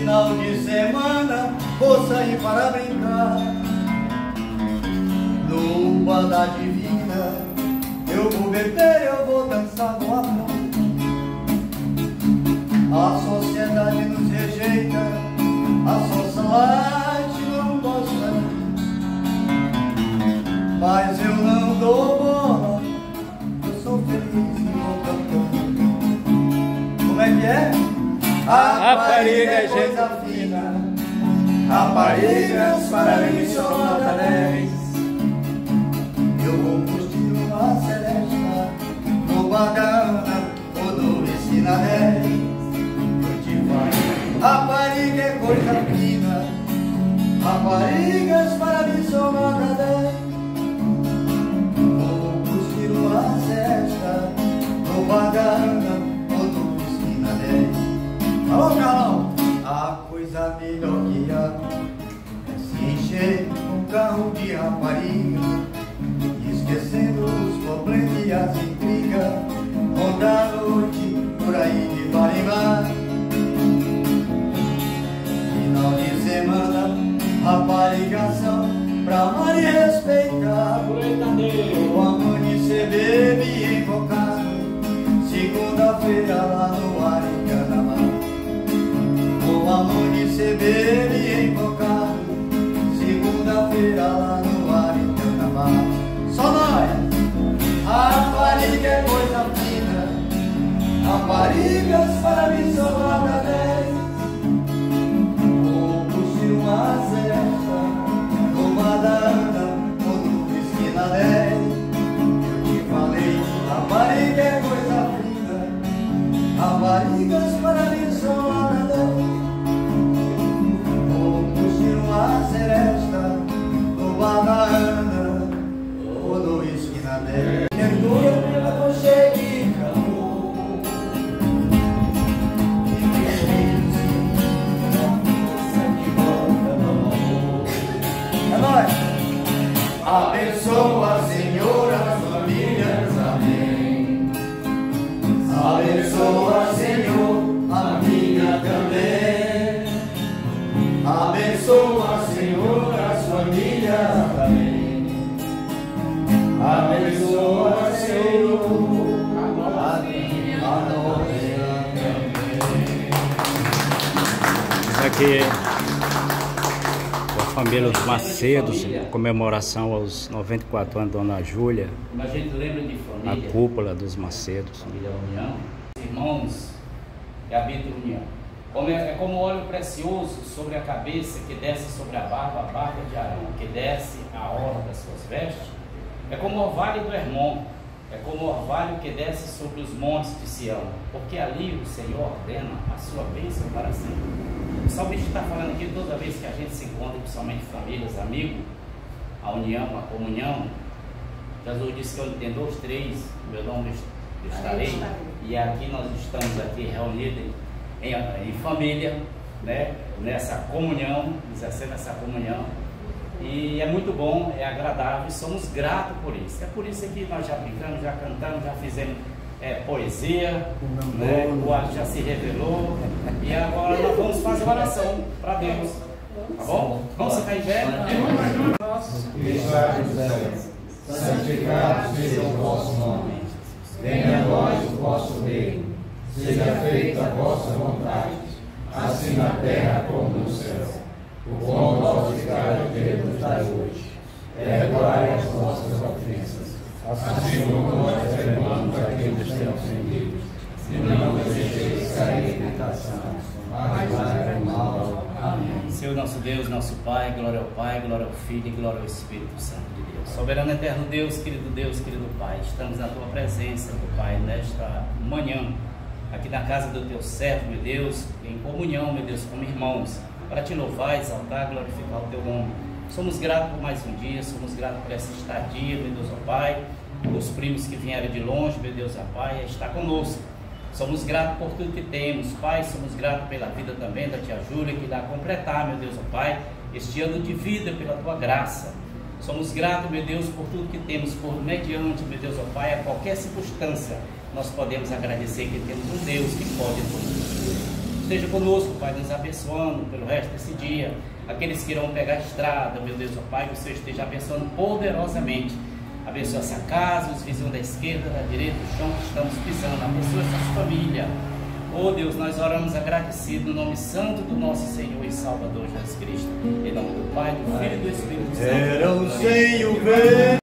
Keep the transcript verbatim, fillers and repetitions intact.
Final de semana vou sair para brincar no Banda Divina. Eu vou beber, eu vou dançar no amor. A sociedade nos rejeita, a sociedade não gosta, mas eu não dou bola, eu sou feliz e vou cantando. Como é que é? Rapariga é coisa fina, raparigas para mim são nota dez. Eu vou curtir uma seresta no Badana ou no Esquina dez. Eu te falo, rapariga é coisa fina, raparigas para mim são nota dez. Vou curtir uma seresta no Badana ou no Esquina dez. Alô, Carlão! A coisa melhor que há é se encher um carro de rapariga, esquecendo os problemas e as intrigas, rodar a noite por aí de bar em bar. Final de semana, raparigação pra amar e respeitar. O amanhecer bebe invocado, segunda-feira lá no Aricanamá. O amanhecer bebe invocado, segunda-feira lá no Aricanamá. Só nós! Rapariga é coisa fina, raparigas para mim são nota dez. Vou curtir uma seresta no Badana ou no Esquina dez. Eu te falei, rapariga é coisa fina, raparigas para mim são nota dez. Vou curtir uma seresta no Badana ou no Esquina dez. Perdoa pela conchegue, amor. Que feliz, que volta no amor. É nóis! Abençoa, Senhor, as famílias, amém. Abençoa, Senhor, a minha também. Abençoa, Senhor, as famílias, amém. Abençoa, Senhor, a minha também. Isso aqui é a família dos Macedos, em comemoração aos noventa e quatro anos da Dona Júlia. A gente lembra de família. A cúpula dos Macedos. Família União. Irmãos que habitam a União. Como é, é como óleo precioso sobre a cabeça, que desce sobre a barba, a barba de Arão, que desce a orla das suas vestes. É como o orvalho do Hermon, é como o orvalho que desce sobre os montes de Sião, porque ali o Senhor ordena a sua bênção para sempre. O salmista está falando aqui toda vez que a gente se encontra, principalmente famílias, amigos, a união, a comunhão. Jesus disse que onde tem dois, três, meu nome eu estarei, e aqui nós estamos aqui reunidos em, em, em família, né? Nessa comunhão, exercendo essa comunhão. E é muito bom, é agradável e somos gratos por isso. É por isso que nós já brincamos, já cantamos, já fizemos é, poesia, né? O ar já se revelou. E agora nós vamos fazer oração para Deus. Tá bom? Vamos ficar em pé? Santificado seja o vosso nome. Venha a nós o vosso reino. Seja feita a vossa vontade, assim na terra como no céu. O pão nosso de cada dia nos dai hoje. Perdoai as nossas ofensas, assim como nós perdoamos a quem nos tem ofendido. E não nos deixeis cair em tentação, mas livrai do mal. Amém. Senhor nosso Deus, nosso Pai, glória ao Pai, glória ao Filho e glória ao Espírito Santo de Deus. Soberano eterno Deus, querido Deus, querido Pai, estamos na Tua presença, meu Pai, nesta manhã, aqui na casa do Teu servo, meu Deus, em comunhão, meu Deus, como irmãos, para Te louvar, exaltar, glorificar o Teu nome. Somos gratos por mais um dia, somos gratos por essa estadia, meu Deus, ó Pai, os primos que vieram de longe, meu Deus, ó Pai, está conosco. Somos gratos por tudo que temos, Pai, somos gratos pela vida também da tia Júlia, que dá a completar, meu Deus, ó Pai, este ano de vida pela Tua graça. Somos gratos, meu Deus, por tudo que temos, por mediante, meu Deus, ó Pai, a qualquer circunstância, nós podemos agradecer que temos um Deus que pode tudo. Esteja conosco, Pai, nos abençoando pelo resto desse dia. Aqueles que irão pegar a estrada, meu Deus, ó Pai, que o Senhor esteja abençoando poderosamente. Abençoa essa casa, os vizinhos da esquerda, da direita, o chão que estamos pisando. Abençoa essa família. Oh Deus, nós oramos agradecidos no nome santo do nosso Senhor e Salvador Jesus Cristo. Em nome do Pai, do Filho e do Espírito Santo. Era o Senhor.